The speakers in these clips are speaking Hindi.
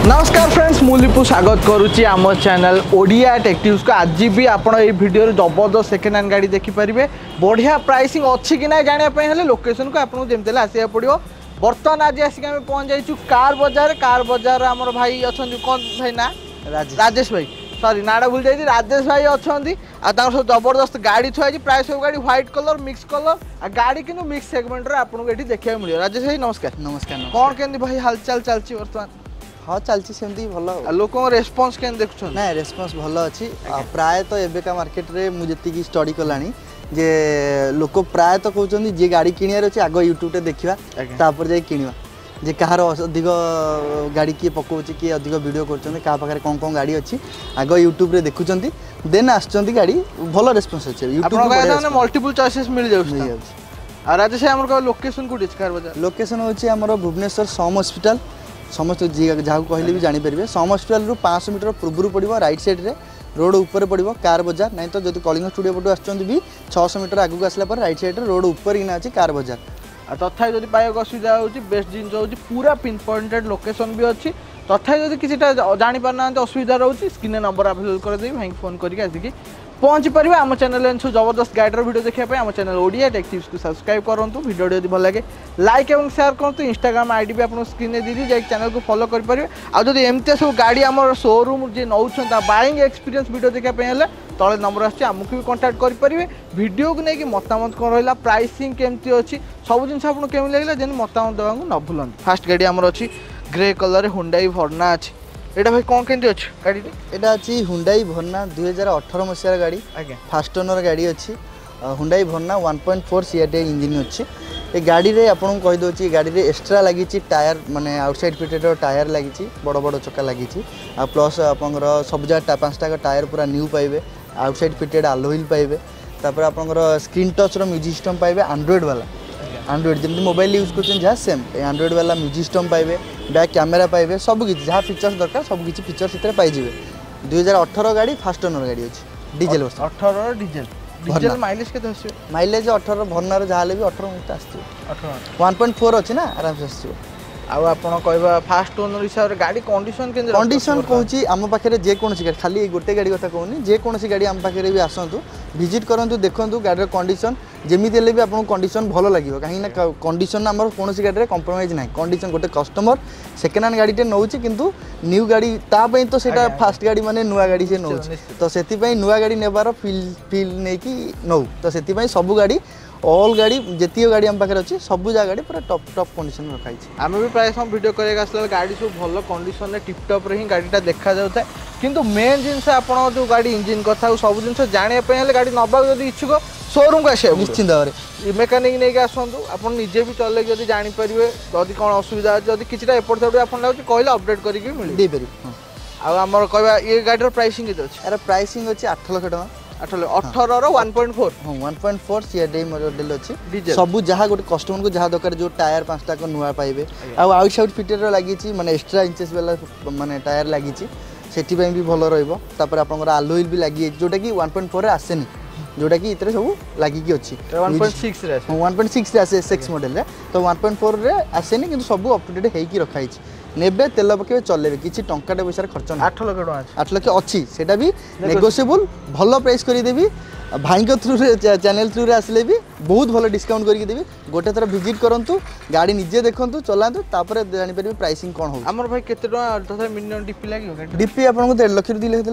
नमस्कार फ्रेंड्स मुझे स्वागत करुच्ची आम चैनल ओडिया टेक न्यूज को। आज भी आपड़ ये वीडियो जबरदस्त सेकेंड हैंड गाड़ी देखिपारे। बढ़िया प्राइसिंग अच्छी कि ना जानापी लोकेशन को आपको जमी आसा पड़ो। बर्तमान आज आसिक आम पहुँच जाइए कार बजार आमर भाई अच्छा कौन भाई ना राजेश भाई सॉरी नाड़ा भूल जाइए राजेश भाई अच्छा सब जबरदस्त गाड़ी थुआई प्राय सब गाड़ी व्हाइट कलर मिक्स कलर आ गाड़ी कि मिक्स सेगमेंट आपको ये देखा मिले। राजेश भाई नमस्कार। नमस्कार। कौन केमती भाई हालचाल चलती बर्तमान? हाँ चलती सेमती भल लोक रेस्पॉन्स के देखुं ना रेस्पॉन्स भल अच्छी प्राय तो एबेका मार्केट रे मुझे जी स्टडी कलानी जे लोक प्राय तो कहते जी गाड़ी किणवार अच्छे आग यूट्यूब रे देखा तापर जाए किणवा जे कहार अधिक गाड़ी किए पकाउछि किए अधिक वीडियो करछन का पाखरे कौन कौन गाड़ी अच्छी आग यूट्यूब रे देखुछंती देन आछंती गाड़ी भल रेस्पॉन्स अच्छे यूट्यूब रे मल्टीपल चॉइसेस मिल जाउछ। आ राजेश हमर लोकेशन कोठी कार बजार लोकेशन होछि हमर भुवनेश्वर सम हॉस्पिटल समस्त जहाँ कहले भी जानीपर सम हॉस्पिटल रु 500 मीटर पूर्व पड़ो राइट साइड रे रोड ऊपर पड़ो कार बजार नहीं तो जो कलिंग स्टूडियो पटू आसुँच भी 600 मीटर आगू आसला राइट साइड रोड ऊपर ही ना अच्छी कार बजार। तथा जब पाइक असुविधा हो बेस्ट जिन पूरा पिन पॉइंटेड लोकेशन भी अच्छी तथा जब किसी जापार ना असुविधा रोचे स्क्रीन नंबर आवेलेबल करदेवी भाई फोन करके आसिक पहुँची पारे। आम चैनल सब जबरदस्त गाइडर वीडियो देखा आम चैनल ओडिया टेक न्यूज को सब्सक्राइब करूँ। वीडियो यदि भल लगे लाइक और शेयर करूँ। इंस्टाग्राम आईडी भी आपको स्क्रीन में दीदी जाए चैनल को फॉलो करेंगे। आदि एमती सब गाड़ी आम शोरूम जी नौ बाइंग एक्सपीरियंस वीडियो देखापी तले नंबर आमको भी कंटाक्ट करेंगे। वीडियो को लेकिन मतामत कौन रहा प्राइसिंग केमती अच्छी सब जिन आपको केमी लगे जैसे मतामत देवा न भूलु। फास्ट गाड़ी आमर अच्छी ग्रे कलर हुंडई वर्ना अच्छी एटा भाई कौन केमती अच्छी गाड़ी एटा अच्छी हुंडई वर्ना 2018 मसीहार गाड़ी आगे फास्ट ओनर गाड़ी अच्छी हुंडई वर्ना 1.4 सीआरटी इंजिन अच्छी ये गाड़ी रे आपन कहि दोची गाड़ी रे एक्स्ट्रा लागि टायर माने आउटसाइड फिटेड टायर लागि बड़ बड़ चक्का लागि आ प्लस आपनकर सब जा पांचटा टायर पूरा न्यू पाइबे आउटसाइड फिटेड आलोइल पाइबे तापर आपनकर स्क्रीन टच रो म्यूजिक सिस्टम पाइबे एंड्रॉइड वाला एंड्रॉइड जमी मोबाइल यूज कर जहाँ सेम एंड्रॉइड वाला म्यूजिक सिस्टम पाइबे बैक कैमेरा पाइबे सबकि जहाँ फीचर्स दरकार सबकि फीचर्स इतने पाइबे। 2018 गाड़ी फास्ट ओनर गाड़ी अच्छी डीजेल 18 डीजेल माइलेज के माइलेज 18 भरनार जहाँ भी 18 मिनट आस 1.4 अच्छी ना आराम से आस। कहवा फास्ट ओनर हिसाब से गाड़ी कंडीशन कहूँ आम पाखे जेकोसी गाड़ी खाली गोटे गाड़ी कथा कहूनी जेकोसी गाड़ी आम पाखे भी आसतु विजिट करूँ देखूँ गाड़ी कंडीशन जमी भी आपको कंडीशन भल लगे कहीं कंडीशन आम कौन गाड़ी कंप्रोमाइज ना कंडीशन गोटे कस्टमर सेकेंड हैंड गाड़ी नौ किंतु न्यू गाड़ी तापाई तो सेटा फास्ट गाड़ी माने नुआ गाड़ी से नौ तो से नुआ गाड़ी नेबार फील नहीं नौ तो से सब गाड़ी ऑल गाड़ी जितनी गाड़ी आम पाखे अच्छी सब जा गाड़ी पूरा टॉप टॉप कंडीशन रखाई आम भी प्राय समय वीडियो करने गाड़ी सब भल कंडीशन टिप टॉप रे ही गाड़ीटा देखा जाता है किंतु मेन जिनस आप जो गाड़ी इंजिन कथा सब जिन जानापी गाड़ी नवा जब इच्छुक शोरूम को आसा निश्चिंत भाव मेकानिक नहीं आसतु आप निजे भी चल जब जापर जदि कौन असुविधा जब किसी एपट सेपट आप कहले अपडेट करके मिल आमर कह ये गाड़ी प्राइसिंग के यार प्राइसिंग अच्छी 8 लाख टका 18 1.4 1.4 सीआरडी मॉडल अच्छी सब जहाँ गोटे कस्टमर को जहाँ दरकार जो टायर 5टा को नुआ पाइबे आउटसाइड फिटेड लगी माने एक्स्ट्रा इंचेस वाला माने टायर लगी से भी भल रहा आपंकर आलोइल भी लगी जोटा कि 1.4 रे आसेनी जोटा कि इतने सब लगिकी अच्छी 1.6 रे आसे 6 मॉडल रे तो 1.4 रे आसेनी किंतु सब अप टू डेट होइकी रखाई नेबे तेल पके चलेबे किछि टंकाटे पैसा खर्च ना 8 लाख टका 8 लाख अच्छी सेटा भी नेगोशिएबल भल प्राइस करि देबी भाई थ्रू चैनल थ्रू आसले भी बहुत भल डिस्काउंट करके देवी गोटे थर विजिट करूँ गाड़ी निजे देखूँ चलातु तापर जापर प्राइसिंग कौन हो आम भाई के मिनिमम डीपी लगे डीपी आपको 1.5 लाख 2 लाख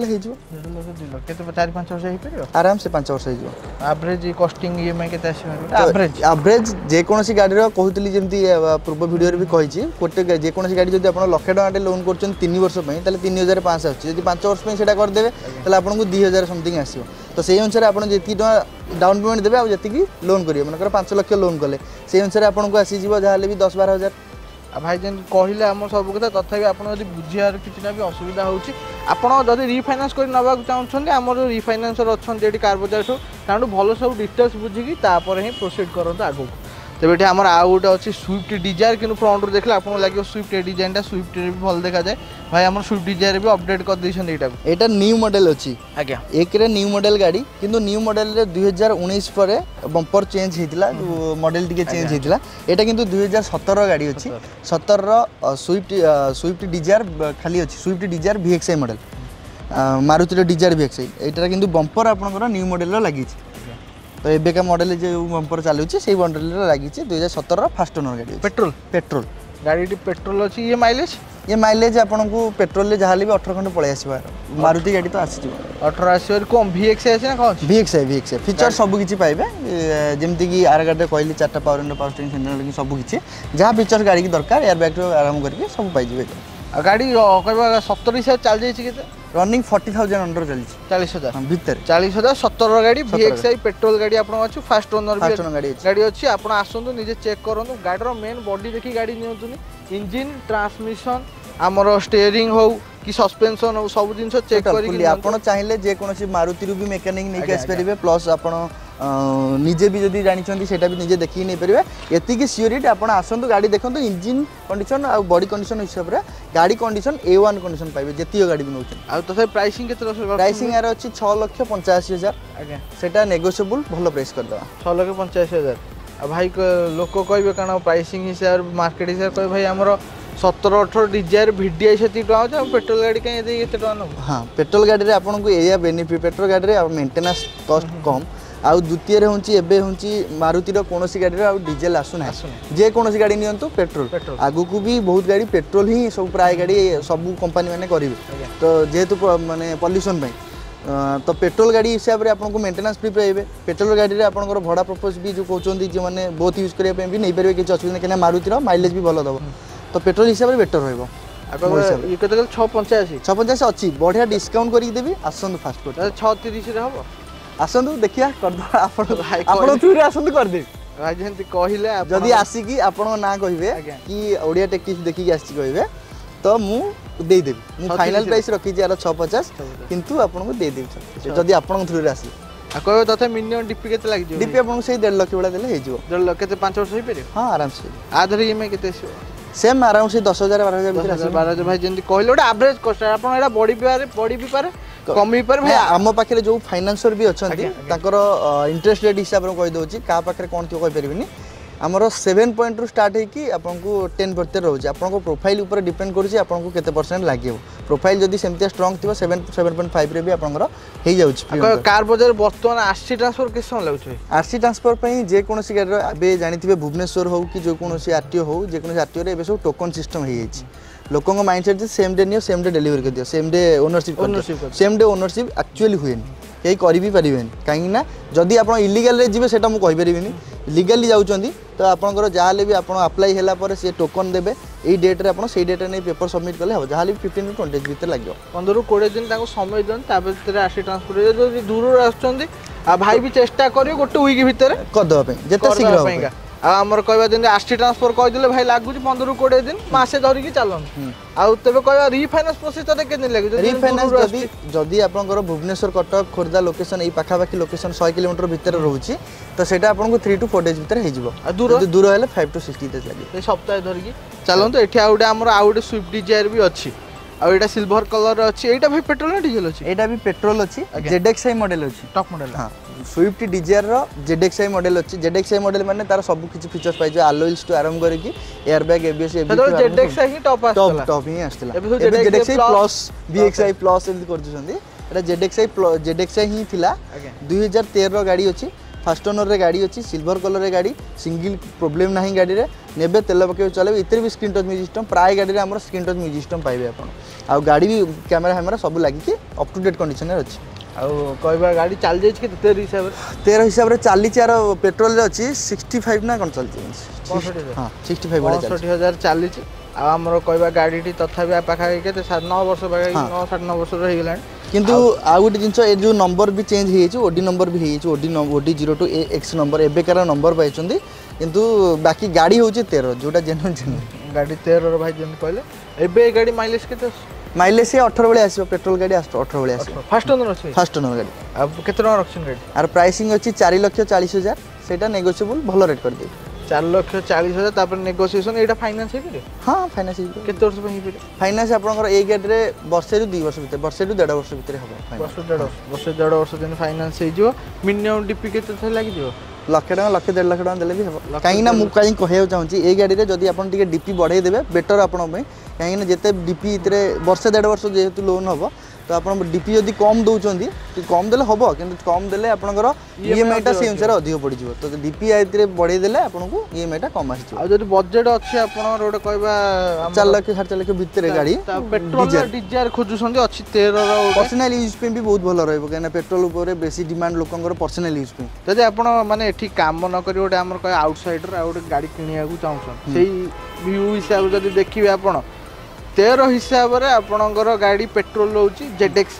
हो 4-5 वर्ष आराम से 5 वर्ष एवरेज कॉस्टिंग ईएमआई के एवरेज जेकोसी गाड़ी कहती जमी पूर्व वीडियो भी कही गोटे जेकोसी गाड़ी जब आप 1 लाख टका लोन कर 3 वर्ष 3,500 आसुच्छी 5 वर्ष करदे आपको 2,000 समथिंग आसो तो से अनुसार आप जी डाउन पेमेंट देवे आउ जी लोन करेंगे मनकर 5 लाख लोन कले से अनुसार आपको आसीज जहाँ भी 10-12 हज़ार भाई जेन कहले आम सब कथा तथापि आप बुझार किसी भी असुविधा होती रिफाइनान्स कर ना चाहते आम रिफाइनान्सर अच्छा कार बजार सब भल सब डिटेल्स बुझिकी तापर ही प्रोसीड करते आगू तेज ये आम आउ गोटे अच्छी स्विफ्ट डिजायर कि फ्रंट रू देखले आपको लगे स्विफ्ट डिजाइन स्विफ्ट भी भल देखा जाए भाई आम स्विफ्ट डिजायर भी अपडेट कर देछन एटा न्यू मॉडल अच्छी आज्ञा एक रे न्यू मॉडल गाड़ी किंतु न्यू मॉडल रे 2019 पर बम्पर चेंज होइतिला मॉडल टिके चेंज होइतिला एटा किंतु 2017 गाड़ी अच्छी 17 रो स्विफ्ट डिजायर खाली अच्छी Swift Dzire VXI model Maruti Dzire VXI एटा किंतु बम्पर आपनकर न्यू मॉडल रो लागि तो एबेका मॉडल जो बम्पर चलुची से मॉडल लगी 2017 फास्ट ओनर गाड़ी पेट्रोल पेट्रोल गाड़ी पेट्रोल अच्छी ये माइलेज आपको पेट्रोल ले जहाँ भी 18 खंड पलि आसो मारुति गाड़ी तो आसी 18 आसो कम VXI आसी ना कौन VXI फीचर सब किसी पाइबे जमती कि आर गाड़ी कहली 4टा पावर इंडो पावर स्टीयरिंग सेंट्रल सब किसी जहाँ फीचर गाड़ी की दरकार एयर बैग आराम करके सब पाइबे गाड़ी कहवा 70 हिसाब चल जाइए रनिंग 40,000 अंडर चली 40,000 भीतर 40,000 17 गाड़ी VXI पेट्रोल गाड़ी आपन अछि फास्ट ओनर गाड़ी अछि आपन आसंतु निजे चेक करंतु गाडीर मेन बॉडी देखि गाड़ी नियंतुनी इंजन ट्रांसमिशन हमर स्टीयरिंग हो कि सस्पेंशन हो सब जिंस चेक करी आपन चाहिले जे कोनोसी मारुति रु भी मेकानिक नै के आसपरिबे प्लस आपन निजे भी जदि जानिछंती सेटा भी निजे देखि नै परिबे एति कि सियोरिटी आपन आसंतु गाड़ी देखंतु इंजन कंडीशन आ बॉडी कंडीशन हिसाब रे गाड़ी कंडीशन A1 कंडीशन पाइबे जतियो गाड़ी भी नउछन आ तसे प्राइसिंग केते प्राइसिंग यार अछि 6,85,000 आज्ञा सेटा नेगोशिएबल भलो प्राइस कर दवा 6,85,000 आ भाई लोक कहबे काना प्राइसिंग हिसाब मार्केट हिसाब कहबे भाई हमरो 17-18 डिजायर VDI से टका पेट्रोल गाड़ी कहीं ये टका न हाँ पेट्रोल गाड़ी रे आपन को एया बेनिफिट पेट्रोल गाड़ी रे मेंटेनेंस कॉस्ट कम आउ द्वितीय रे होंची एबे होंची मारुति रो कोनोसी गाड़ी रे आ डीजल आसु ना जे कोनोसी गाड़ी नियंतु पेट्रोल आगु को भी बहुत गाड़ी पेट्रोल ही सब प्राय गाड़ी सब कंपनी माने करिवे तो जेहेतु माने पॉल्यूशन पई तो पेट्रोल गाड़ी हिसाब रे आपन को मेंटेनेंस फ्री पाइबे पेट्रोल गाड़ी रे आपन को भड़ा प्रपोज भी जो कहउचंदी जे माने बहुत यूज करिया पे भी नै परबे कि असुविधा केना मारुति रो माइलेज भी भलो दबो तो पेट्रोल हिसाब रे बेटर रहइबो ये केते 685 अच्छी बढ़िया डिस्काउंट करी देबी आसंतु फास्ट फूड 630 रे हबो आसंतु देखिया कर दो आपण थ्रू रे आसंतु कर दे भाई जेंति कहिले जदी आसी कि आपण ना कहिबे कि ओडिया टेक्टिक्स देखि कि आसी कहिबे तो मु दे देबी मु फाइनल प्राइस रखी जे 650 किंतु आपण को दे देबी जदी आपण थ्रू रे आसी आ कहबे तथे मिनिमम डीपी केते लाग जो डीपी आपण से 1.5 लाख वाला देले हे जो 1.5 लाख केते 5 वर्ष होई पेरे हां आराम से आधर ईएमआई केते सेम आराम से 10,000 12,000 भीतर 12,000 भाई जेंति कहले ओटा एवरेज कॉस्ट आपन एटा बॉडी भी पारे कम भी पारे भाई आम पाखे जो फाइनान्सर भी अच्छा इंटरेस्ट रेट हिसाब से कही दूसरी क्या पाखे कौन थी कहीपरि आमर 7 पॉइंट रू स्टार्ट होगी आपको 10% रोचे आपको प्रोफाइल ऊपर डिपेंड करुँचे आपको केते परसेंट लगे प्रोफाइल जदि सेमती स्ट्रंग थी 7.5 रे भी आपंकर हो जाऊँ कार बजार बर्तमान आरसी ट्रांसफर किस समय लगे आरसी ट्रांसफर जेकोसी गाड़ी जानी भुवनेश्वर हो कि जेकोसी आरटीओ हो जेकोसी आरटीओ रे सब टोकन सिस्टम हो लोक माइंडसेट सेम डे नियो सेम डे डिलीवर कर दियो same day ownership same day ownership actually हुए कहीं कर भी पारे कहीं जदि आप इलिगाल जी से मुझे कहीपरि लिगाली जाऊँगी तो आपंकर जहाँ भी आप अप्लाई है सी टोकन देवे यही डेट्रे आप डेट्रे नहीं पेपर सबमिट कले जहाँ भी 15 to 20 भर लगे 15 ରୁ 20 दिन समय दिन आसी ट्रांसपोर्ट दूर आस भाई भी चेष्टा कर गोटे वीक भितर करदेवाई जिते शीघ्र आमर कहवा दिन आरसी ट्रांसफर कहीदेले भाई लगुच 15 ରୁ 20 दिन मासे धरिकी चलन आउ तबे कहवा रिफाइनांस प्रोसेस तते केने लागु रिफाइनांस जदी आपनकर भुवनेश्वर कटक खोर्धा लोकेशन एई पाखापाखी लोकेशन 100 किलोमीटर भीतर रहउची तो सेटा आपनको 3 to 4 days भीतर हे जिवो दूर दूर हेले 5 to 60 days लागे ए सप्ताह धरिकी चलन तो एठी आउडे हमर आउडे स्विफ्ट डिजायर भी अछि आ एटा सिल्वर कलर अछि एटा भाई पेट्रोल ना डीजल अछि एटा भी पेट्रोल अछि ZXi मॉडल अछि टॉप मॉडल हां स्विफ्ट डिजायर रो ZXi मॉडल अछि ZXi मॉडल माने तार सब किछि फीचर्स पाइ जे अलॉयल्स टू आराम करे कि एयर बैग ABS ZXi ही टॉप आस्तला टॉप ही आस्तला एबे ZXi plus VXi plus end कर दिसंदी एटा ZXi ही थिला 2013 रो गाड़ी अछि फास्ट ओनर रे गाड़ी अच्छी सिल्वर कलर रे गाड़ी सिंगल प्रॉब्लम नहीं गाड़ी रे नेबे तेल पके चलेबे इतर भी स्क्रीन टच म्यूजिक सिस्टम प्राय गाड़ी रे हमर स्क्रीन टच म्यूजिक सिस्टम पाइबे आपण आ गाड़ी भी कैमरा सब लागी कि अप टू डेट कंडीशन रे अछि आ कहबा गाड़ी चल जाय छै कि 13 हिसाब रे चाली चार पेट्रोल रे अछि 65 ना कोन चलछि 65 65 वाला 65000 चाली छै आ हमर कहबा गाड़ी टी तथापि पाखा केते 9 वर्ष पाखा 9 9.5 वर्ष रहि गेलान किंतु आ गोटे जिनस ए जो नंबर भी चेंज हो ओडी नंबर भी हो ओडी 02 X नंबर एबेकार नंबर पाई किंतु बाकी गाड़ी हूँ 13 जोटा जेन्युइन गाड़ी 13 भाई जेन कहले एबे गाड़ी माइलेज केते माइलेज से 18 वाले आसीबो पेट्रोल गाड़ी 18 वाले आसीबो फास्ट ओनर अछि फास्ट ओनर गाड़ी अब केते टका रखछन गाड़ी आर प्राइसिंग अछि 4,40,000 सेटा नेगोशिएबल भलो रेट कर दे 4,40,000 तापर नेगोशिएशन एटा फाइनेंस हे करे हाँ फाइनेंस केते वर्ष पे हे करे फाइनेंस आपनकर ए गाड़ी रे वर्षे रु 2 वर्ष भीतर वर्षे रु 1.5 वर्ष भीतर हबो वर्ष 1.5 वर्ष दिन फाइनेंस हे जो मिनिमम डीपी केते थे लागी जो लक्ष टका लक्ष 1.5 लाख टका देले भी हबो काई ना मु काई कहै चाहूची ए गाड़ी रे जदी आपन टिके डीपी बढ़ाई देबे बेटर आपन पे काई ना जेते डीपी इतरे वर्ष 1.5 वर्ष जेहेतु लोन हबो तो आपन डीपी जदी कम दउचंदी कम देले हबो किंतु कम देले आपनकर ईएमआई टा से अनुसार अधिक पड़ी जिवो तो डीपी आइतरे बढ़ाई देले आपनको ईएमआई टा कम आसी आ जदी बजट अछि आपन रोड कहबा 4 लाख 4.5 लाख भीतर गाड़ी पेट्रोल डीजल खोजुसंदी अछि 13 रो पर्सनल यूज पे भी बहुत भलो रहबो केना पेट्रोल ऊपर बेसी डिमांड लोकंकर पर्सनल यूज पे जदी आपन माने एठी काम न करी ओटे हमर कह आउटसाइडर आ ओटे गाड़ी किनिया को चाहछन सेही व्यू हिसाब जदी देखिबे आपन 13 हिसाब रे आपनकर गाड़ी पेट्रोल होउची ZX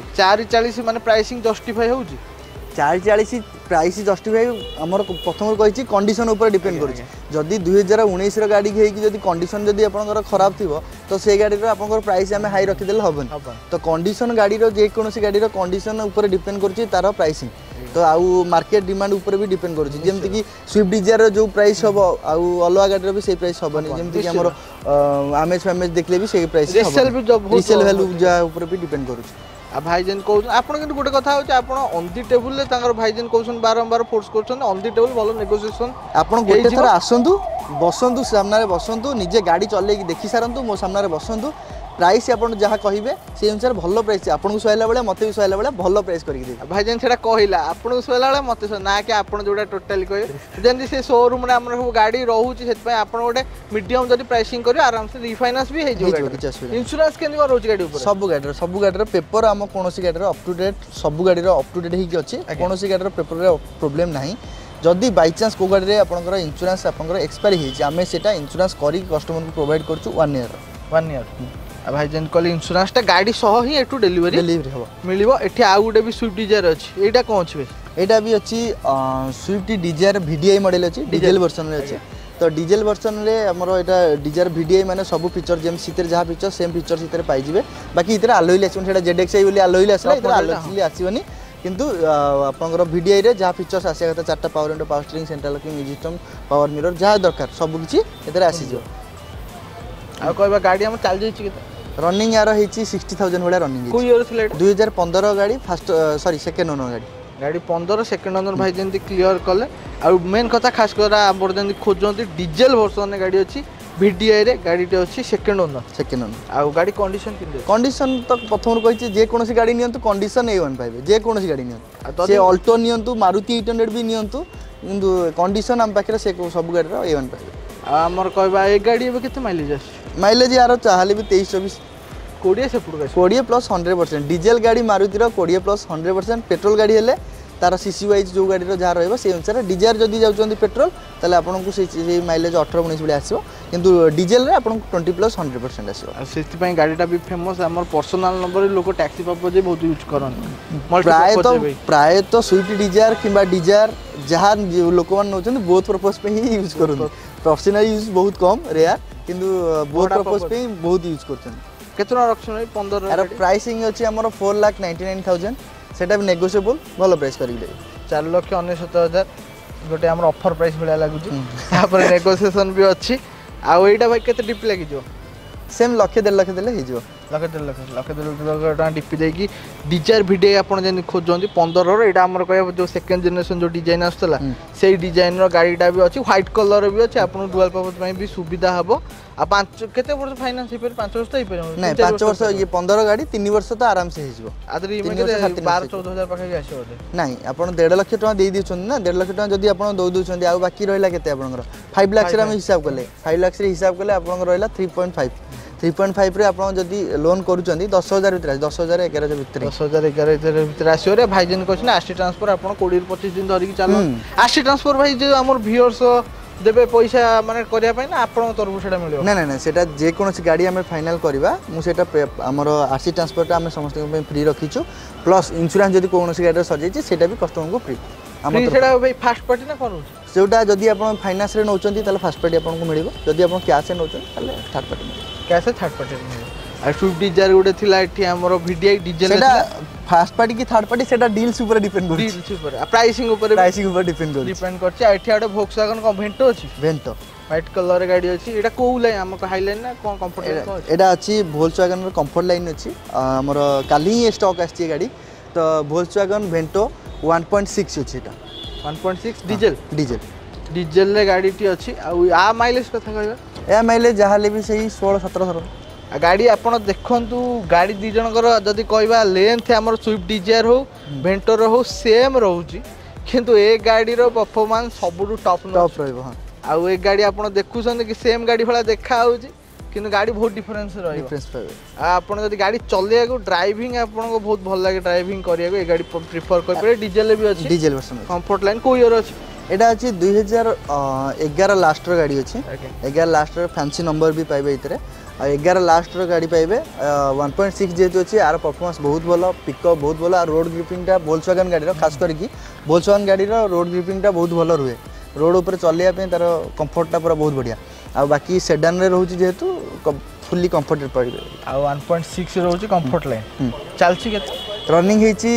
440 माने प्राइसिंग जस्टिफाई होउची 440 प्राइस जस्टिफाई हमर प्रथम कहि कंडीशन ऊपर डिपेंड करै जदी 2019 रो गाड़ी घेई कि जदी कंडीशन जदी आपनकर खराब थिबो तो से गाड़ी रो आपनकर प्राइस हमें हाई रखि देल हबन तो कंडीशन गाड़ी रो जे कोनोसी गाड़ी रो कंडीशन ऊपर डिपेंड करछि तार प्राइसिंग तो आउ मार्केट डिमांड ऊपर भी डिपेंड करछि जेमति कि स्विफ्ट डिजायर जो प्राइस हबो आउ अलवा गाड़ी रो भी से प्राइस हबनी जेमति कि हमर आमेज फैमेज देखले भी से प्राइस हबो रीसेल वैल्यू जा ऊपर भी डिपेंड करछि आ भाईजन कहू आपण किंतु गोटे कथा होचे आपण ऑन दी टेबल ले तांगर भाईजन कहउछन बारंबार फोर्स करछन ऑन दी टेबल भलो नेगोशिएशन आपण गोटे थरा आसंतु बसंतु सामने रे बसंतु निजे गाड़ी चले कि देखि सारंतु मो सामने रे बसंतु प्राइस आपण जहाँ कहिबे से अनुसार भलो प्राइस आपन को सोइला बेले मते भी सोइला बेले भलो प्राइस करि दे भाईजन सेटा कहिला आपण को सोइला बेले मते ना कि आपण जोडा टोटली कहि जेंति से शोरूम रे हमर गाड़ी रहउची सेत पय आपण गोटे मीडियम जदी प्राइसिंग करियो आराम से रिफाइनेंस भी हे जो गाड़ी इंश्योरेंस केनि रहउची गाड़ी ऊपर सब गाड़ी रो पेपर हम कोनोसी गाड़ी रो अप टू डेट सब गाड़ी रो अप टू डेट ही अछि कोनोसी गाड़ी रो पेपर रे प्रॉब्लम नाही जदि बाय चांस को गाड़ी रे आपनकर इंश्योरेंस आपनकर एक्सपायरी हे आमे सेटा इंश्योरेंस करी कस्टमर को प्रोवाइड करछु 1 ईयर भाई जेन कल इंश्योरेंस टा गाड़ी सह ही एटू डिलीवरी हो मिलिबो एठी आ गुटे भी स्विफ्ट डिजायर अछि एटा कोन अछि एटा भी अछि स्विफ्ट डिजायर VDI मॉडल अछि डीजल वर्जन रे अछि तो डीजल वर्जन रे हमरो एटा डिजायर VDI माने सब फीचर जेम सितर जहा फीचर सेम फीचर सितर पाई जिवे बाकी इतरे अलोइल आछन सेटा ZXi बोली अलोइल आसला इतरे अलोइल आसीबनी किंतु आपनकर VDI रे जहा फीचर्स आसे कथा चारटा power window power steering central locking music system power mirror जहा दरकार सब किछि इतरे आसी जो आ कहबा गाड़ी हम चल जाई छि रनिंग यार हेची 60,000 होड़ा रनिंग कोई ईयर सिलेक्ट 2015 गाड़ी फर्स्ट सॉरी सेकंड ओनर गाड़ी 15 सेकंड ओनर भाई जेंति क्लियर कले आ मेन कथा खास कर आबर जेंति खोजंती डीजल वर्जन गाड़ी अछि VDI रे गाड़ी अछि सेकंड ओनर आ गाड़ी कंडीशन तो प्रथम कहि जे कोनोसी गाड़ी नियंतु कंडीशन A1 पाइबे जे कोनोसी गाड़ी नियंतु से ऑल्टो नियंतु मारुति 800 भी नियंतु किंतु कंडीशन हम पाखरे से सब गाड़ी रो A1 पाइबे हमर कहबा ए गाड़ी एबे केते माइलेज अछि माइलेज यार चाहले भी 23-24 20 से पुरगा 20 प्लस 100% डीजल गाड़ी मारुति रो 20 प्लस 100% पेट्रोल गाड़ी हेले तार सीसी वाइज जो गाड़ी रो जा रहबो से अनुसार डिजायर जदी जाउचंदी पेट्रोल तले आपन को से माइलेज 18-19 बले आसीबो किंतु डीजल रे आपन को 20 प्लस 100% आसीबो आ सेति पय गाड़ीटा भी फेमस हमर पर्सनल नंबर लोक टैक्सी पर्पज बहुत यूज करन प्राय तो स्विफ्ट डिजायर किबा डिजायर जहां लोक मन नोचंदी बहुत पर्पस पे ही यूज करन पर्सनल यूज बहुत कम रेयर किंतु बहुत पर्पस पे बहुत यूज करछन केतना रक्षण 15 यार प्राइसिंग अछि हमर 4,99,000 सेटा भी नेगोशिएबल भलो प्राइस करि दे 4,99,000 गोटे हमर ऑफर प्राइस भलिया लागु छी तापर नेगोशिएशन भी अछि आ एटा भाई केते डिप लागि जो सेम लक्ष 1.5 लाख देले हे जो लक्ष 1.5 लाख डिपी दे कि डिजायर VDI आपण जेन खोजंती 15 रो एटा हमर कहबो जो सेकंड जनरेशन जो डिजाइन आस्तला सेही डिजाइन रो गाड़ीटा भी अछि व्हाइट कलर भी अछि आपण डुअल पर्पस में भी सुविधा हबो आ 5 केते वर्ष फाइनेंस हे पर 5 वर्ष तो हे पर नहीं 5 वर्ष ये 15 गाड़ी 3 वर्ष तो आराम से हे जो आदरी में 12-14,000 पाखे आसी होते नहीं आपण 1.5 लाख टका दे दिछन ना 1.5 लाख टका जदी आपण दो दुछन आ बाकी रहला केते आपनकर 5 लाख रे हम हिसाब करले 5 लाख रे हिसाब करले आपनकर रहला 3.5 रे आपण जदी लोन करूचंदी 10,000 भीतर 10,000 11,000 भीतर 10,000 11,000 भीतर आसी रे भाई जन कहछन आसी ट्रांसफर आपण 20-25 दिन धरि कि चालो आसी ट्रांसफर भाई जो हमर व्यूअर्स देबे पैसा माने करिया पय ना आपण तरफ सेटा मिलियो ना ना ना सेटा जे कोनोसी गाड़ी हमें फाइनल करबा मु सेटा हमर आरसी ट्रांसपोर्ट हमें समस्त पे फ्री रखिछु प्लस इंश्योरेंस जदी कोनोसी गाड़ी सजेछि सेटा भी कस्टमर को फ्री फ्री सेटा भाई फास्ट पार्टी ना करू सेटा जदी आपण फाइनेंस रे नौचंती ताले फास्ट पार्टी आपण को मिलिबो जदी आपण कैश रे नौचंती ताले थर्ड पार्टी कैसे थर्ड पार्टी आ स्विफ्ट डिजायर गुटे थिला एठी हमर VDI डीजल सेटा फास्ट पार्टी की थर्ड पार्टी सेटा डील्स ऊपर डिपेंड करछि डील्स ऊपर प्राइसिंग ऊपर डिपेंड करछि डिपेंड करछि एठी आडे Volkswagen को भेंटो अछि वेंटो व्हाइट कलर गाड़ी अछि एटा कोउ लाइन हमको हाईलाइन ना कोन कंफर्टेबल को अछि एटा अछि Volkswagen रो कंफर्ट लाइन अछि हमर काली ही स्टॉक आछि गाड़ी तो Volkswagen वेंटो 1.6 अछि एटा 1.6 डीजल डीजल रे गाड़ी टी अछि आ माइलेज कथा कहबा ए माइलेज जहाले भी सही 16-17 गाड़ी आपण देखंतु गाड़ी दी जनकर जदी कहबा लेंथ हमर स्विफ्ट डिजायर हो वेंटोर हो सेम रहउची किंतु ए गाड़ी रो परफॉर्मेंस सबुटु टॉप रहबो हां आ ए गाड़ी आपण देखुछन कि सेम गाड़ी भला देखा होउची किंतु गाड़ी बहुत डिफरेंस रहइबो आपण जदी गाड़ी चलेया को ड्राइविंग आपण को बहुत भल लागे ड्राइविंग करिया को ए गाड़ी प्रेफर कर परे डीजल भी अछि डीजल वर्जन कंफर्ट लाइन को ईयर अछि एटा अछि 2011 लास्ट रो गाड़ी अछि 11 लास्ट रो फैंसी नंबर भी पाइबे इतरे 11 लास्ट रो गाड़ी पाइबे 1.6 जेतु अछि आर परफॉर्मेंस बहुत भलो पिकअप बहुत भलो रोड ग्रिपिंग टा Volkswagen गाड़ी रो खास करकी Volkswagen गाड़ी रो रोड ग्रिपिंग टा बहुत भलो रुहे रोड ऊपर चलिया पे तार कंफर्ट टा पूरा बहुत बढ़िया आ बाकी सेडान रे रहउची जेतु फुल्ली कंफर्टेबल पड़िबे आ 1.6 रहउची कंफर्ट लाइन चलची केते रनिंग हेची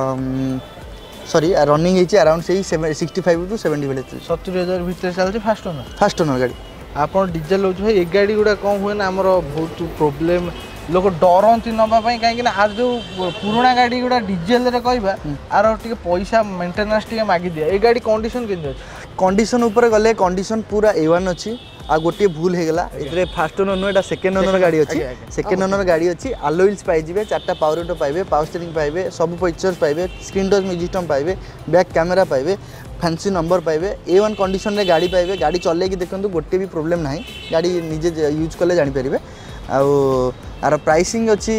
सॉरी रनिंग हेची अराउंड से 65 टू 70 बेले 70000 भीतर चलची फास्ट ओनर गाड़ी आपण डीजल होछ भाई ए गाड़ी गुडा कम हुए ना हमर बहुत प्रॉब्लम लोक डरंती नबा पई काहे कि ना आज जो पुराना गाड़ी गुडा डीजल रे कहबा आरो टिके पैसा मेंटेनेंस टिके मागी दिया ए गाड़ी कंडीशन केन अछि कंडीशन ऊपर गले कंडीशन पूरा A1 अछि आ गोटे भूल हे गेला इतरे फास्ट ओनर एटा सेकंड ओनर गाड़ी अछि सेकंड ओनर गाड़ी अछि अलॉय व्हील्स पाइ जिवे चारटा पावर विंडो पाइबे पावर स्टीयरिंग पाइबे सब फीचर्स पाइबे स्क्रीन टच म्यूजिक सिस्टम पाइबे बैक कैमरा पाइबे फैंसी नंबर पाइबे A1 कंडीशन रे गाड़ी पाइबे गाड़ी चले कि देखंतु गोटे भी प्रॉब्लम नाही गाड़ी निजे यूज करले जानि परिबे आर प्राइसिंग अछि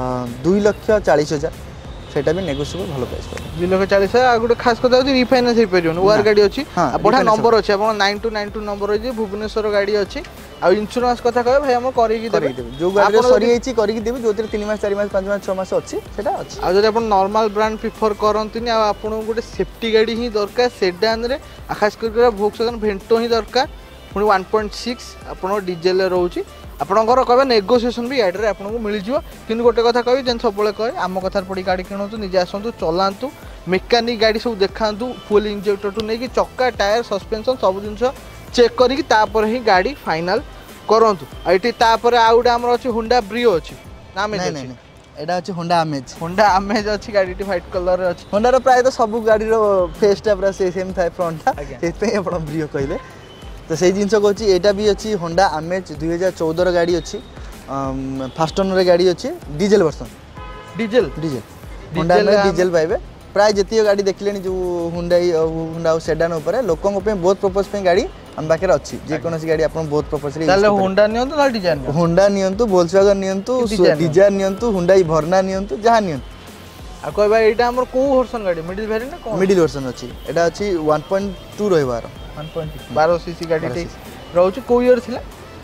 2,40,000 सेटा भी नेगोशिएबल भलो प्राइस कर 2,40,000 आ गुटे खास कथा होची रिफाइनेंस हे परियो ओआर गाड़ी अछि बडा नंबर अछि आपण 9292 नंबर अछि भुवनेश्वर गाड़ी अछि आ इंश्योरेंस कथा कहबे भाई हम करि कि देबे जो गाड़ी सरी हेची करि कि देबे जोतिर 3 मास 4 मास 5 मास 6 मास अछि सेटा अछि आ जदि आपण नॉर्मल ब्रांड प्रेफर करंतिनी आ आपण गुटे सेफ्टी गाड़ी ही दरकार सेडान रे खास कर Volkswagen वेंटो ही दरकार पुनी 1.6 आपण डीजल रे रहउची आपणकर कहबे नेगोशिएशन भी गाड़ी रे आपन को मिल जिवो किन गोटे कथा कहबी जेन सबले कहे आम कथार पड़ी गाड़ी किनतु निजे आसंतु चलांतु मेकानिक गाड़ी सब देखांतु फुल इंजेक्टर टू नहीं कि चक्का टायर सस्पेंशन सब जिंस चेक करी तापर ही गाड़ी फाइनल करंतु एठी तापर आउडा हमर अछि Honda Brio अछि नाम ए नहीं एडा अछि Honda Amaze अछि गाड़ी टी व्हाइट कलर रे अछि Honda रो प्राय तो सब गाड़ी रो फेस टा पूरा सेम थाए फ्रंट टा सेते आपण Brio कहले तो से जिनस कहछि एटा भी अछि Honda Amaze 2014 रो गाड़ी अछि फास्ट ओनर गाड़ी अछि diesel version diesel Honda Amaze diesel पाइबे प्राय जतियो गाड़ी देखलेनी जो Honda सेडान ऊपर लोकन पे बहुत पर्पस पे गाड़ी हम बाके अछि जे कोनोसी गाड़ी आपण बहुत पर्पस रे ताले Honda नियंतु ना डिजाइन Honda नियंतु Volkswagen नियंतु डिजायर नियंतु Hyundai Verna नियंतु जहां नियंतु आ कहबा एटा हमर को वर्जन गाड़ी मिडिल वेरिएंट ना कोन मिडिल वर्जन अछि एटा अछि 1.2 रहबार 1.2 12 सीसी गाड़ी टे रहउची को ईयर थिला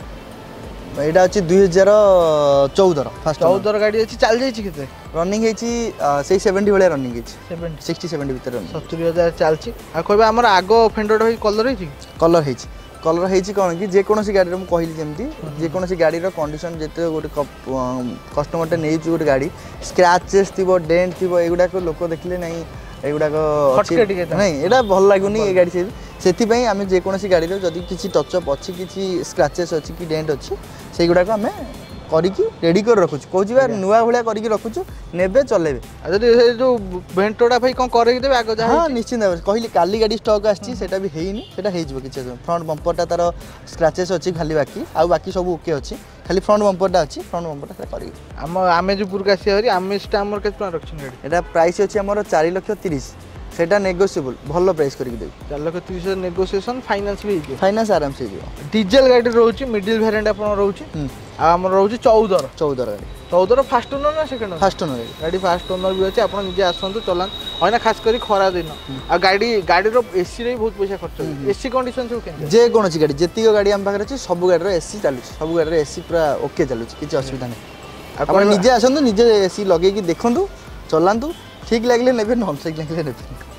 एटा अछि 2014 फास्ट 14 गाड़ी अछि चल जाई छि केते रनिंग हेछि सेही 70 वाला रनिंग हेछि 60 70 भीतर रनिंग 70000 चल छि आ कहबा हमर आगो फेंडर होई कलर हेछि कलर हेछि कोन कि जे कोनोसी गाड़ी रे म कहिली जेमती जे कोनोसी गाड़ी रो कंडीशन जेते गोटे कस्टमर टे नेइ छि गोटे गाड़ी स्क्रैचेस थिबो डेंट थिबो एगुडा को लोक देखले नै एगुडा को नै एडा भल लागुनी ए गाड़ी सेति पई आमे जे कोनोसी गाड़ी रो जदी किछि टच अप अछि किछि स्क्रैचेस अछि कि डेंट अछि सेगुडा को आमे करिकि रेडी कर रखुछ कोजि बार नुवा भलिया करिकि रखुछ नेबे चलेबे आ जदी जो वेंटोडा भाई कोन करे देबे आगो जा हां निश्चित कहली काली गाड़ी स्टॉक आछि सेटा भी हेइनी सेटा हेइ जबो किछ फ्रंट बम्पर टा तार स्क्रैचेस अछि खाली बाकी सब ओके अछि खाली फ्रंट बम्पर टा अछि फ्रंट बम्पर टा करी आमे जो पुरका से हरी आमे स्टा हमर केत रखछन गाड़ी एटा प्राइस अछि हमर 4,30,000 सेटा नेगोशिएबल भलो प्राइस करिकि देब 4,30,000 नेगोशिएशन फाइनेंस भी हिजो फाइनेंस आराम से हिजो डीजल गाड़ी रहउची मिडिल वेरिएंट आपन रहउची आ हमर रहउची 14 गाड़ी 14 फास्ट ओनर ना सेकंड ओनर फास्ट ओनर गाड़ी फास्ट ओनर भी अछि आपन निजे आसंतु चलान होइना खास करी खरा दिन आ गाड़ी रो एसी रे बहुत पैसा खर्च एसी कंडीशन सब केन जे कोनोसी गाड़ी जेतियो गाड़ी हम पाखरे अछि सब गाड़ी रो एसी चालू सब गाड़ी रो एसी पूरा ओके चालू किछ असुविधा नै आपन निजे आसंतु निजे एसी लगे कि देखंतु चलांतु ठीक लागले नेबे नॉन ठीक लागले नेबे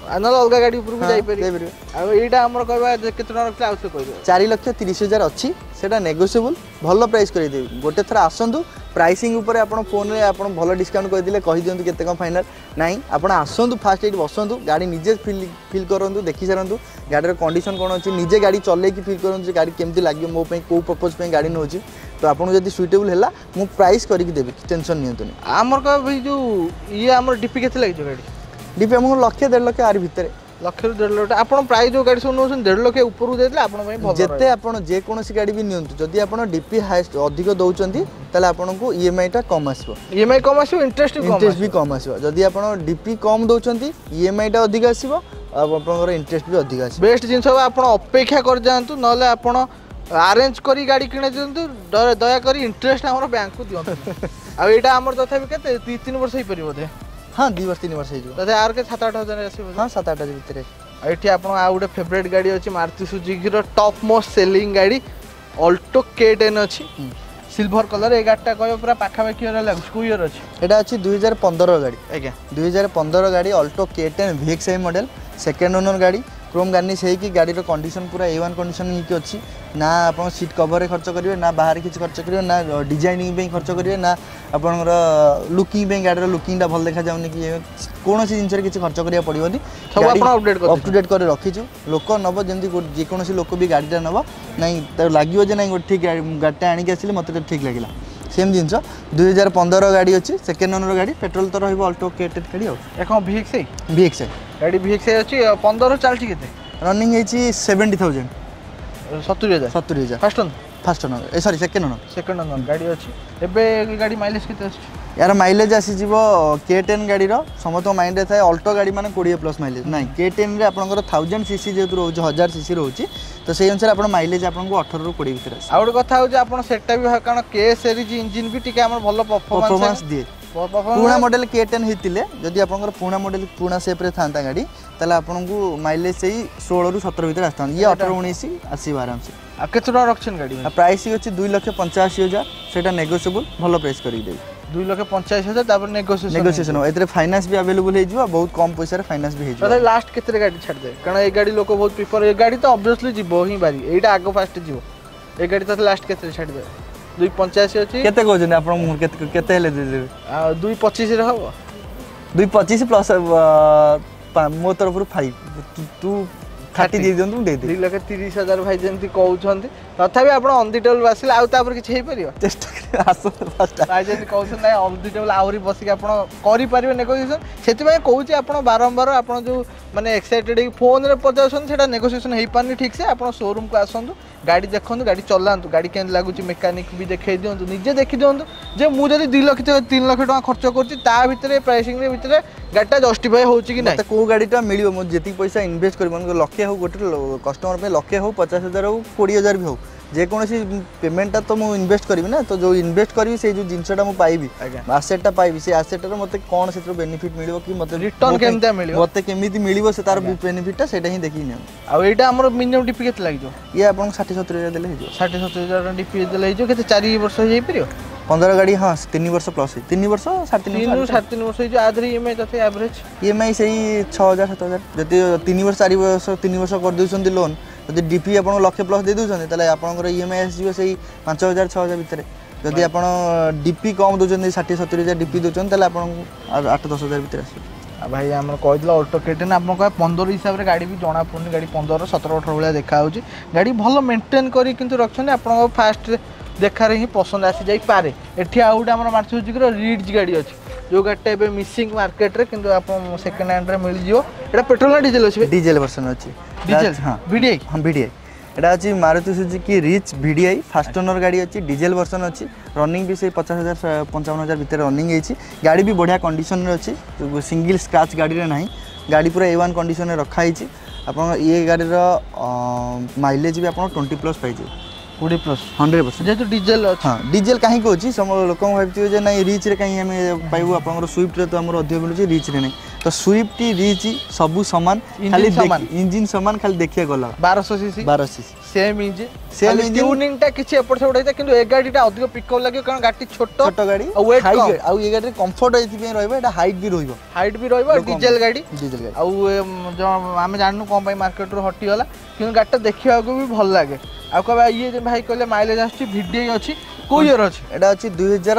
ନହେଲେ ଅଲଗା ଗାଡ଼ି ଉପରକୁ ଯାଇପାରିବେ। ଆଉ ଏଇଟା ଆମର କହିବା କେତେ ଟଙ୍କା ରଖିଲେ ଆଉ ସେ କହିବେ 4,30,000 ଅଛି, ସେଟା ନେଗୋସିଏବୁଲ, ଭଲ ପ୍ରାଇସ୍ କରିଦେବି। ଗୋଟେ ଥର ଆସନ୍ତୁ, ପ୍ରାଇସିଂ ଉପରେ ଆପଣ ଫୋନରେ ଆପଣ ଭଲ ଡିସକାଉଣ୍ଟ କରିଦେଲେ କହିଦିଅନ୍ତୁ କେତେ କ'ଣ ଫାଇନାଲ ନାହିଁ। ଆପଣ ଆସନ୍ତୁ, ଫାଷ୍ଟ ଏଇଠି ବସନ୍ତୁ, ଗାଡ଼ି ନିଜେ ଫିଲ୍ କରନ୍ତୁ, ଦେଖି ସାରନ୍ତୁ ଗାଡ଼ିର କଣ୍ଡିସନ୍ କ'ଣ ଅଛି, ନିଜେ ଗାଡ଼ି ଚଲେଇକି ଫିଲ୍ କରନ୍ତୁ ଯେ ଗାଡ଼ି କେମିତି ଲାଗିବ, ମୋ ପାଇଁ କେଉଁ ପର୍ପଜ୍ ପାଇଁ ଗାଡ଼ି ନେଉଛି। ତ ଆପଣଙ୍କୁ ଯଦି ସୁଇଟେବୁଲ୍ ହେଲା ମୁଁ ପ୍ରାଇସ୍ କରିକି ଦେବି, ଟେନସନ୍ ନିଅନ୍ତୁନି। ଆମର କହିବା ଭାଇ ଯେଉଁ ଇଏ ଆମର ଡିପି କେତେ ଲାଗିଛି ଗାଡ଼ି? ଡିପି ଆମକୁ 1,00,000 1,50,000 ଆରି ଭିତରେ। 1,00,000 ରୁ 1,50,000 ଆପଣ ପ୍ରାୟ ଯେଉଁ ଗାଡ଼ି ସବୁ ନେଉଛନ୍ତି 1,50,000 ଉପରକୁ ଦେଇଥିଲେ ଆପଣ ପାଇଁ ଭଲ। ଯେତେ ଆପଣ ଯେକୌଣସି ଗାଡ଼ି ବି ନିଅନ୍ତୁ, ଯଦି ଆପଣ ଡିପି ହାଏଷ୍ଟ ଅଧିକ ଦେଉଛନ୍ତି ତାହେଲେ ଆପଣଙ୍କୁ ଇଏମ୍ଆଇଟା କମ୍ ଆସିବ। ଇଏମ୍ଆଇ କମ୍ ଆସିବ, ଇଣ୍ଟରେଷ୍ଟ ବି କମ୍ ଆସିବ। ଯଦି ଆପଣ ଡିପି କମ୍ ଦେଉଛନ୍ତି ଇଏମ୍ଆଇଟା ଅଧିକ ଆସିବ, ଆଉ ଆପଣଙ୍କର ଇଣ୍ଟରେଷ୍ଟ ବି ଅଧିକ ଆସିବ। ବେଷ୍ଟ ଜିନିଷ ହେବ ଆପଣ ଅପେକ୍ଷା କରିଯାଆନ୍ତୁ, ନହେଲେ ଆପଣ ଆରେଞ୍ଜ କରି ଗାଡ଼ି କିଣି ଦିଅନ୍ତୁ, ଦୟାକରି ଇଣ୍ଟରେଷ୍ଟ ଆମର ବ୍ୟାଙ୍କକୁ ଦିଅନ୍ତୁ। ଆଉ ଏଇଟା ଆମର ତଥାପି କେତେ 2-3 ବର୍ଷ ହେଇପାରିବ ବୋଧେ? ହଁ 2-3 ବର୍ଷ ହେଇଯିବ। ତଥାପି ଆର କେତେ 7-8 ହଜାର ଆସିବ? ହଁ 7-8 ଭିତରେ। ଆଉ ଏଠି ଆପଣ ଆଉ ଗୋଟେ ଫେଭରେଟ୍ ଗାଡ଼ି ଅଛି ମାରୁତି ସୁଜୁକିର ଟପ୍ ମୋଷ୍ଟ ସେଲିଂ ଗାଡ଼ି ଅଲ୍ଟୋ K10 ଅଛି, ସିଲଭର କଲର। ଏ ଗାଡ଼ିଟା କହିବ ପୁରା ପାଖାପାଖି ଲାଗୁଛି। କୋଉ ଇୟର ଅଛି? এটা ଅଛି 2015 ଗାଡ଼ି। ଆଜ୍ଞା 2015 ଗାଡ଼ି Alto K10 VXI model, second owner ଗାଡ଼ି, କ୍ରୋମ ଗାର୍ନିଶ ହେଇକି ଗାଡ଼ିର କଣ୍ଡିସନ୍ ପୁରା A1 କଣ୍ଡିସନ୍ ହେଇକି ଅଛି। ନା ଆପଣ ସିଟ୍ କଭରରେ ଖର୍ଚ୍ଚ କରିବେ, ନା ବାହାରେ କିଛି ଖର୍ଚ୍ଚ କରିବେ, ନା ଡିଜାଇନିଂ ପାଇଁ ଖର୍ଚ୍ଚ କରିବେ, ନା ଆପଣଙ୍କର ଲୁକିଂ ପାଇଁ ଗାଡ଼ିର ଲୁକିଂଟା ଭଲ ଦେଖାଯାଉନି କି କୌଣସି ଜିନିଷରେ କିଛି ଖର୍ଚ୍ଚ କରିବାକୁ ପଡ଼ିବନି। ସବୁ ଆପଣ ଅପ୍ ଟୁ ଡେଟ୍ କରି ରଖିଛୁ। ଲୋକ ନେବ ଯେମିତି ଯେକୌଣସି ଲୋକ ବି ଗାଡ଼ିଟା ନେବ, ନାଇଁ ତାକୁ ଲାଗିବ ଯେ ନାଇଁ ଗୋଟେ ଠିକ୍ ଗାଡ଼ିଟା ଆଣିକି ଆସିଲେ ମୋତେ ଠିକ୍ ଲାଗିଲା, ସେମ୍ ଜିନିଷ। 2015 ଗାଡ଼ି ଅଛି, ସେକେଣ୍ଡ ଓନର ଗାଡ଼ି, ପେଟ୍ରୋଲ ତ ରହିବ ଅଲ୍ଟୋ K10 ଗାଡ଼ି। ଆଉ এখন VXI ଗାଡ଼ି VXI ଅଛି 15 ଚାଲିଛି କେତେ? ରନିଂ ହେଇଛି 70,000 70,000 first owner sorry second owner ଗାଡ଼ି ଅଛି। ଏବେ ଗାଡ଼ି ମାଇଲେଜ କେତେ ଆସୁଛି? यार माइलेज आसीଯିव K10 गाड़ी समस्त माइंड थाए अल्टो गाड़ी मैंने 20+ माइलेज ना K10 रे आपनकर 1000cc जेतु रोज 1000cc रोची तो सेही अनुसार आपण माइलेज आपनको 18 ରୁ 20 भितर आसी। आ गोटे कथा हो जे आपण सेटा भी कारण K सीरीज इंजन भी टिके हमर भलो परफॉर्मेंस दिए। पुराना मॉडल K10 हेतिले जदी आपनकर पुराना मॉडल पुराना शेप रे थांता गाड़ी तले आपनको माइलेज सही 16 ରୁ 17 भितर आस्ता। ये 18 19 आसी आराम से। आ केतना रखछन गाड़ी? प्राइस ही अछि 2,85,000 सेटा नेगोशिएबल भलो प्राइस करी देबी। 2,85,000 तापर नेगोशिएशन एतरे फाइनेंस भी अवेलेबल हे जिवो बहुत कम पैसा रे फाइनेंस भी हे जिवो। तले लास्ट केतरे गाड़ी छाड़ दे कारण ए गाड़ी लोक बहुत प्रिफर ए गाड़ी तो ऑब्वियसली जिवो ही बारी एटा आगो फास्ट जिवो ए गाड़ी तो लास्ट केतरे छाड़ दे 2,85 अछि केते कहजन आपण केते हेले दे देबे 2,25 रे हबो 2,25 प्लस मो तरफ 5 तू 30 दे दियंतु दे दे 2,30,000 भाई जेंती कहउछंती तथापि आपण ऑन द टेबल बसिले आ तापर किछ हे परियो चेष्टा आसो फास्ट भाई जेंती कहउछन नै ऑन द टेबल आउरी बसी के आपण करि परिबे नेगोशिएशन सेति भाई कहउची आपण बारंबार आपण जो माने एक्साइटेड फोन रे पजाउछन सेटा नेगोशिएशन हे पानी ठीक से आपण शोरूम को आसंतु गाड़ी देखंतु गाड़ी चलांतु गाड़ी केन लागुची मेकानिक भी देखै दियंतु निजे देखि दियंतु जे मु जदी 2 लाख 3 लाख टका खर्च करची ता भितरे प्राइसिंग रे भितरे गाडीटा जस्टिफाई होउची कि नै मते को गाडीटा मिलियो मु जेति पैसा इन्वेस्ट करि मन लक्ष्य हो गोटे कस्टमर पे लक्ष्य हो 50,000 हो 20,000 भी हो जेकोसी पेमेंटा तो मुझे इन्वेस्ट करी ना तो जो इन्वेस्ट करी से जो जिनसटा मु पाइबी आसेटटा पाइबी से आसेटर मते कोन से बेनिफिट मिलियो कि मते रिटर्न केमता मिलियो मते केमिति मिलियो से तार बेनिफिटटा सेटा ही देखि नै आ एटा हमर मिनिमम डीपी केत लागि जो ये आपन 60-70,000 देले हिजो 60-70,000 डीपी देले हिजो केते 4 वर्ष हो जाई परियो 15 गाड़ी हाँ 3 वर्ष प्लस 3 वर्ष 3.5 वर्ष जो आधरी ईएमआई तथे एवरेज ईएमआई सही 6,000-7,000 जति 3 वर्ष 4 वर्ष 3 वर्ष कर दिउछन लोन जदि डीपी आपन लक्ष्य प्लस दे दिउछन तले आपनकर ईएमआई आसीयो सही 5,000-6,000 भितर जदि आपन डीपी कम दोछन 60-70,000 डीपी दोछन तले आपन 8-10,000 भितर आसीयो। भाई आम कहला अल्टो K10 आप 15 हिसाब से गाड़ी भी जना पड़नी गाड़ी 15-17-18 भाया देखा गाड़ी भल मेंटेन करी किंतु रखछन आपन फास्ट देखार ही पसंद आसी जाई पारे। एठी आ गोटे हमर मारुति सुजुकी रो रिड्ज गाड़ी अछि जो गाड़ीटा एबे मिसिंग मार्केट रे किंतु आप सेकंड हैंड रे मिल जियो। एटा पेट्रोल ना डीजल अछि? डीजल वर्जन अछि। डीजल हां VDI हां VDI एटा अछि Maruti Suzuki Ritz VDI first owner गाड़ी अछि डीजल वर्जन अछि रनिंग भी से 50,000-55,000 भीतर रनिंग ହେଇछि गाड़ी भी बढ़िया कंडीशन रे अछि सिंगल स्क्रैच गाड़ी रे नाही गाड़ी पूरा A1 कंडीशन रे रखा ହେଇछि आपन ये गाड़ी रो माइलेज भी आपन 20+ पाइजे 20+ 100% जेतु डीजल हाँ डीजल कहीं को सम लोक भाई जे ना रिच रे कहीं आम पाइबू आप स्विफ्ट रे तो आम अधिक मिलूँ रिच रे नहीं तो तो स्विफ्ट रिच सब सामान खाली इंजन सामान खाली देखिए गला 1200 CC 1200 CC same engine tuning टा किछि एपट सेपट होइता किंतु ए गाडीटा अधिक पिकअप लागे कारण गाडी छोट गाडी वेट कम आ ये गाडी कंफर्ट एथि पे रहबो एटा हाइट भी रहबो डीजल गाडी आ जो हम जाननु कोन भाई मार्केट रो हटी गला किंतु गाडीटा देखिया को भी भल लागे आ कहबा ये जे भाई कहले माइलेज आछि वीडियो अछि को ईयर अछि एटा अछि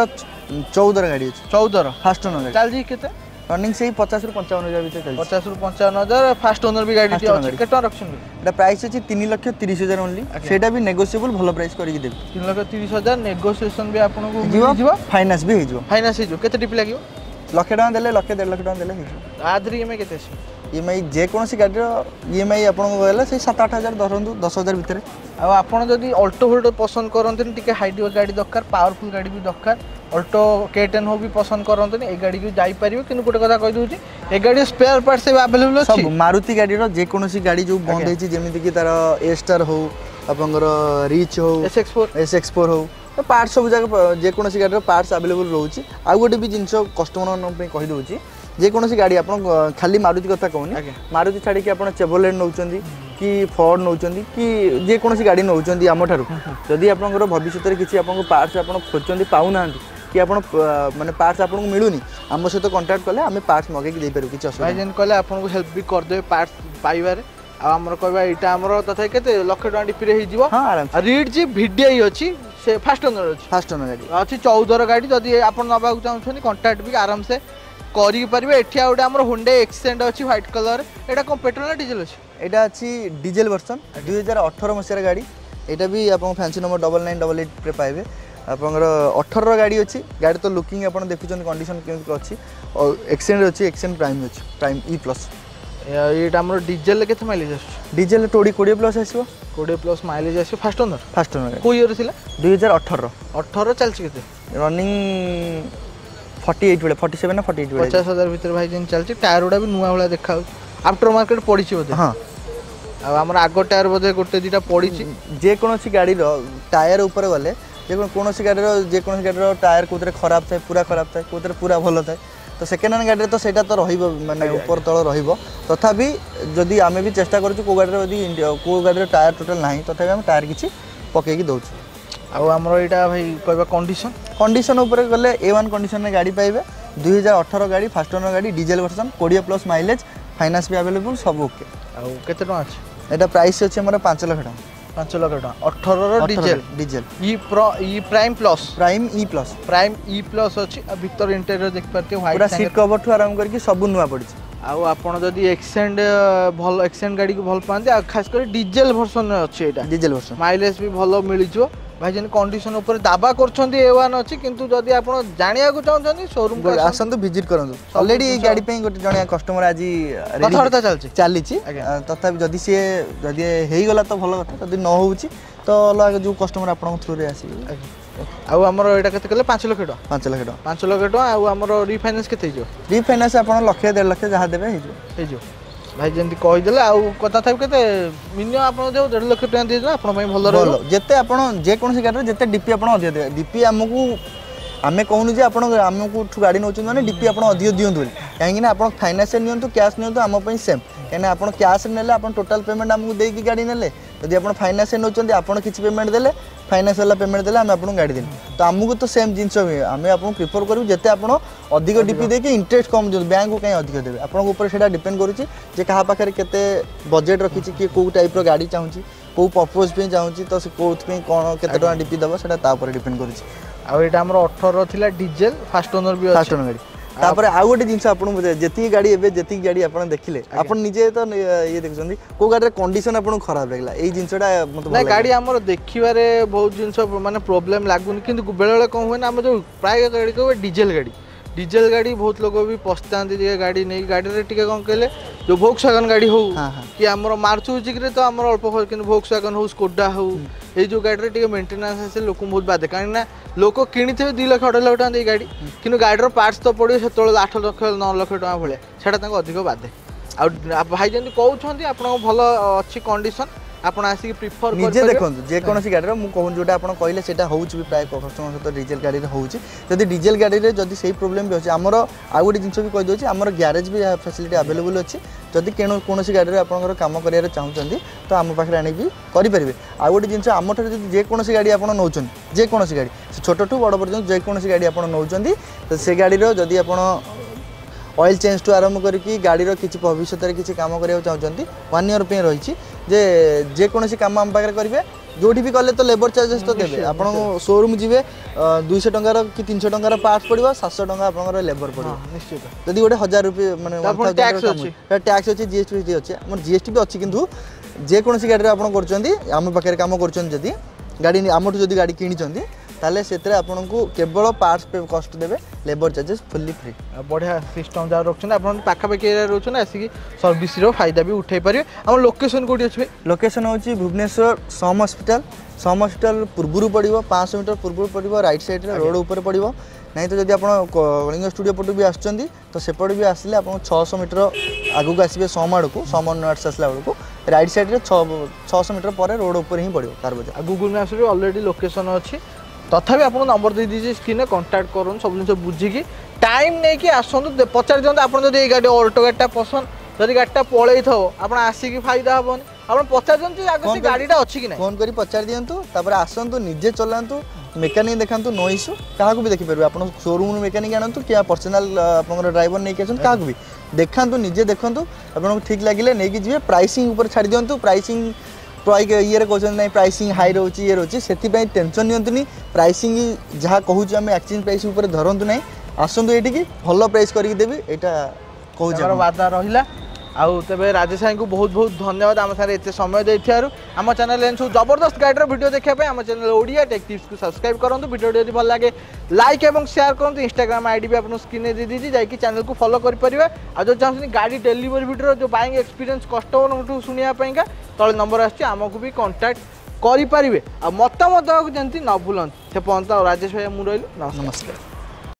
2014 र गाडी अछि 14 र फास्ट ओनर चल जी केते रनिंग से 50 रु 55,000 भीतर चल 50 रु 55,000 फास्ट ओनर भी गाडी अछि केटा रखछन एटा प्राइस अछि 3,30,000 ओनली सेटा भी नेगोशिएबल भलो प्राइस करि कि देबे 3,30,000 नेगोशिएशन भी आपन को जीवो फाइनेंस भी हेजो फाइनेंस हेजो केते टिप लागियो लक्ष टका देले लक्ष 1.5 लाख टका देले हेजो आधरी ईएमआई केते अछि ईएमआई जे कोनसी गाडी रो ईएमआई आपन को गला से 7-8,000 धरंतु 10,000 भीतर आ आपन जदी अल्टो होल्डो पसंद करंतन टिके हाइट गाडी दरकार पावरफुल गाडी भी दरकार अल्टो K10 हो भी पसंद करंतन ए गाडी को जाई परिबो किंतु गोटे कथा कहि दोछि ए गाडी स्पेयर पार्ट से अवेलेबल अछि सब मारुति गाडी रो जे कोनसी गाडी जो बंद हेछि जेमिति कि तार ए स्टार हो आपनकर रिच हो SX4 हो तो पार्ट सब जगह जे कोनसी गाडी रो पार्ट्स अवेलेबल रहउछि आ गोटे भी जिंस कस्टमर न पे कहि दोछि जे कोनसी गाडी आपन खाली मारुति कथा कहउनी मारुति छाडी कि आपन चेवरलेट नउचंदी कि फोर्ड नउचंदी कि जे कोनसी गाडी नउचंदी आम ठारू जदि आपनकर भविष्य रे किछि आपन पार्ट्स आपन खोजचंदी पाउ नांती कि आपन माने पार्ट्स आपन को मिलुनी हम सहित कांटेक्ट करले हमें पार्ट्स मगे कि दे पारु किछि असुविधा भाई जन कहले आपन को हेल्प भी कर दे पार्ट्स पाइबारे आ हमर कहबा एटा हमर तथा केते लक्ष टका डिपी रे हि जीवो हां आराम से रीड जी वीडियो अछि से फास्ट ओनर गाडी अछि 14 गाडी जदि आपन नबा को चाहछनी कांटेक्ट भी आराम से करि परिबे एठी आउडे हमर Hyundai Accent अछि व्हाइट कलर एटा कोन पेट्रोल ना डीजल अछि एटा अछि डीजल वर्जन 2018 मसिया गाडी एटा भी आपन फैंसी नंबर 9988 पे पाइबे आपनकर 18 गाडी अछि गाडी तो लुकिंग आपन देखुचन कंडीशन केमति अछि और Accent अछि Accent प्राइम अछि प्राइम ई प्लस एटा हमर डीजल केते माइलेज अछि डीजल 20 प्लस आसीबो 20 प्लस माइलेज आसी फास्ट ओनर को ईयर थिला 2018 18 चलछि केते रनिंग 48 बेले 47 ना 48 बेले 50,000 भीतर भाई जिन चलछि टायर उडा भी नुवा वाला देखा आफ्टर मार्केट पडिछि बोते हां आ हमर आगो टायर बोते गोटे दिटा पडिछि जे कोनोसी गाडी रो टायर ऊपर गले जे कोनोसी गाडी रो टायर कोतरे खराब थाए पूरा खराब थाए कोतरे पूरा भलो थाए तो सेकेंड हैंड गाडी तो सेटा तो रहिबो माने ऊपर तळ रहिबो तथापि जदी आमे भी चेष्टा करछु को गाडी रो यदि को गाडी रो टायर टोटल नाही तथापि हम टायर किछि पके की दोछु आ हमर एटा भाई कहबा कंडीशन ऊपर गले A1 कंडीशन में गाड़ी पाइबे 2018 गाड़ी फास्ट ओनर गाड़ी diesel version 20 plus mileage finance भी अवेलेबल सब ओके आ केते टका अछि एटा प्राइस अछि हमर 5 लाख टका 5 लाख टका 18 रो डीजल ई प्राइम प्लस अछि आ भीतर इंटीरियर देख पाते व्हाइट पूरा सीट कवर ठु आराम करके सब नुवा पड़ी आ आपण जदी एक्सेंट गाड़ी को भल पांते आ खास कर डीजल वर्जन अछि एटा डीजल वर्जन माइलेज भी भलो मिलिजो भाई जन कंडीशन ऊपर दाबा करछंती A1 अछि किंतु जदी आपण जानिया को चाहछंती शोरूम को आसंतु विजिट करंतु ऑलरेडी ए गाड़ी पे गोटे जणिया कस्टमर आजी कथारता चलछि तथापि जदी से जदी हेई गला तो भलो कथा जदी न होउची तो अलग जो कस्टमर आपण थ्रू रे आसी आ हमर एटा केते कले 5 लाख टका 5 लाख टका 5 लाख टका आ हमर रिफाइनेंस केते हिजो रिफाइनेंस आपण लाख 1.5 लाख जहा देबे हिजो भाई जंती कहि देला आ कथा थाइ केते मिनिमम आपण जो 1.5 लाख टका देला आपण पई भलो रहलो जेते आपण जे कोनसी गाडी जेते डीपी आपण अधिक देबे डीपी हमकु आमे कहनु जे आपण हमकु ठु गाडी नउचन माने डीपी आपण अधिक दियंतु काहेकि ना आपण फाइनेंस नियंतु कैश नियंतु हम पई सेम केना आपण कैश नेले आपण टोटल पेमेंट हमकु देई की गाडी नेले यदि आपण फाइनेंस नउचन आपण किछि पेमेंट देले फाइनेंस वाला पेमेंट देले हम आपण गाडी देनी तो हमकु तो सेम जिंस हमें आपण प्रिफर करू जेते आपण अधिक डीपी दे के इंटरेस्ट कम जो बैंक को कहीं अधिक देबे आपण ऊपर सेटा डिपेंड करूची जे कहा पाखरे केते बजेट रखिची कि को टाइप रो गाडी चाहूची को पर्पस पे चाहूची तो से कोथ पे कोन केते टका डीपी दबो सेटा ता ऊपर डिपेंड करूची आ एटा हमर 18 थिला डीजल फास्ट ओनर भी फास्ट ओनर गाडी तापर आ गोटे जिंस आपण जेती गाडी एबे जेती गाडी आपण देखिले आपण निजे तो ये देखछंदी को गाडी रे कंडीशन आपण खराब लागला एई जिंसटा मत ना गाडी हमर देखिबारे बहुत जिंस माने प्रॉब्लम लागुनी किंतु बेले बेले कोन होय ना हम जो प्राय गाडी को डीजल गाड़ी बहुत लोग भी पछतांती जे गाड़ी नहीं गाड़ी रे टिके कोन कहले जो वोक्सवैगन गाड़ी हो कि हमर मार्चुजी रे तो हमर अल्प हो किंतु वोक्सवैगन हो स्कोडा हो ए जो गाड़ी रे टिके मेंटेनेंस है लोक बहुत बाधे कारण ना लोक किनिथे 2 लाख 2.5 लाख टका गाड़ी किंतु गाड़ी रो पार्ट्स तो पड़ियो से 8 लाख 9 लाख टका भले सेटा ताको अधिक बाधे आ भाई जंती कहउछंती आपण भलो अच्छी कंडीशन आपण आसी प्रिफर निजे देखंतु जे कोनोसी गाड़ी रो मु कहूं जोटा आपण कहले सेटा होउछ भी प्राय कस्टमर सहित डीजल गाड़ी रे होउछ जदि डीजल गाड़ी रे जदि सेही प्रोब्लेम भी होछ हमर आ गोटे जिंस भी कहि दोछि हमर गैरेज भी फैसिलिटी अवेलेबल अछि जदि कोनोसी गाड़ी रे आपनकर काम करिया रे चाहुचंदी तो हम पाखरे आनी भी करि परिबे आ गोटे जिंस हमर जदि जे कोनोसी गाड़ी आपण नौचन जे कोनोसी गाड़ी छोट टू बड़ पर्यंत जे कोनोसी गाड़ी आपण नौचंदी तो से गाड़ी रो जदि आपण ऑयल चेंज टू आरंभ करके गाड़ी किसी भविष्य में किसी काम करने चाहते 1 ईयर पे रही जे कौन काम आम पाखे करेंगे जोटी भी कले तो लेबर चार्जेस तो देवे आप शोरूम जी 200 टंकार कि 300 टंकार पार्ट्स पड़ो 700 टंका आप लेबर पड़ो निश्चित जब गोटे 1000 रुपये मैंने टैक्स अच्छी जीएसटी अच्छे आम जीएसटी भी अच्छी कितु जेकोसी गाड़ी आप आम पाखे काम कर गाड़ी आम जब गाड़ी किणी ताले सेतरे आपन को केवल पार्ट्स पे कॉस्ट देबे लेबर चार्जेस फुल्ली फ्री बढ़िया सिस्टम जा रखछन आपन पाखा पाखी एरिया रहछन आसी सर्विस रो फायदा भी उठाई परिबे हम लोकेशन कोठी अछि लोकेशन होची भुवनेश्वर सम हॉस्पिटल पूर्वरु पड़िबो 500 मीटर पूर्वरु पड़िबो राइट साइड रे रोड ऊपर पड़िबो नहीं तो जदि आपन कलिंग स्टूडियो पटु भी आछचंदी तो सेपट भी आसले आपन 600 मीटर आगु को आसीबे सोमाड़ को समन नट्स आसला बेलको राइट साइड रे 600 मीटर पर रोड ऊपर ही पड़िबो तार बजा गूगल मैप्स रे ऑलरेडी लोकेशन अछि तथापि आप नंबर दे दीजिए स्क्रीन में कांटेक्ट करूँ सब जिन बुझिकी टाइम नहीं कि आसतु पचार दिखाते आप गाड़ी अल्टो गाड़ी पसंद जब गाड़ी पलई थो आप आसिक फायदा हेनी आप पचार दिखाते गाड़ीटा अच्छी कि फोन कर पचार दिंतु आसतु निजे चलातु मेकानिक देखा नो इश्यू क्या भी देखिपारे आप शोरूम मेकानिक आणतु कि पर्सनाल आप ड्राइवर नहीं आसतु क्या भी देखा निजे देखु आपको ठीक लगे नहीं जी प्राइसिंग छाड़ दिंतु प्राइसिंग ये कहते ना प्राइसिंग हाई रोचे ये रोचे से टेंशन नियंतुनी प्राइसिंग जहाँ कहूँ आम एक्सचेंज प्राइस धरतु ना आसतु ये भल प्राइस करके देवी यहाँ कहूँ वादा रहा आउ तेरे राजेश भाई को बहुत बहुत धन्यवाद आम सारे एत समय देथियारु आम चैनल सब जबरदस्त गाड़ी वीडियो देखा आम चैनल ओडिया टेक टिप्स को सब्सक्राइब करूँ वीडियो यदि भल लगे लाइक और शेयर करूँ इंस्टाग्राम आईडी भी आपको स्क्रीन दे दीजिए जाकि चैनल को फॉलो करेंगे और जो चाहते गाड़ी डेलीवरी वीडियो जो बाइंग एक्सपीरियंस कस्टमर शुणापी तले नंबर आमको भी कांटेक्ट करेंगे और मतामत जमी न भूलते से पर्यटन राजेश भाई मुझे रही नमस्कार।